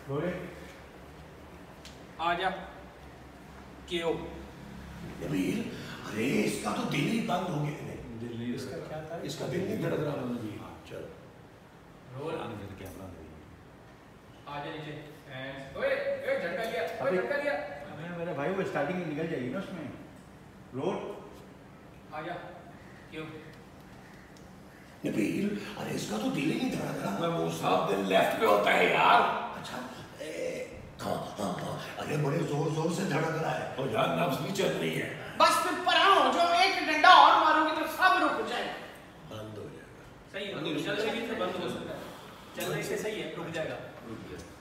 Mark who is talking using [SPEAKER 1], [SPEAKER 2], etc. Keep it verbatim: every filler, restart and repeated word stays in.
[SPEAKER 1] आजा क्यों?
[SPEAKER 2] नबील, अरे इसका तो दिल ही बंद हो गया।
[SPEAKER 3] दिल नहीं, इसका क्या था?
[SPEAKER 2] इसका दिल नहीं धड़क रहा नबील। चल
[SPEAKER 1] रोल
[SPEAKER 3] क्या बना दे।
[SPEAKER 1] आजा नीचे। एंड ओए ओए झटका लिया, ओए झटका लिया।
[SPEAKER 3] मैं मेरे भाई वो स्टार्टिंग में निकल जाएगी ना उसमें। रोल
[SPEAKER 1] आजा क्यों?
[SPEAKER 2] नबील, अरे इसका तो दिल ही नहीं धड़क रहा। मैं मुंह साफ दिल लेफ्ट पे होता है यार। अच्छा, हाँ हाँ हाँ, अरे बड़े जोर जोर से धड़क रहा है और यार नब्ज भी चल रही है।
[SPEAKER 1] बस फिर पराओ, जो एक डंडा और मारोगे तो सब रुक जाएगा।
[SPEAKER 2] बंद हो जाएगा।
[SPEAKER 1] सही है, चल रही है तो बंद हो सकता है। चल रही से सही है, रुक जाएगा।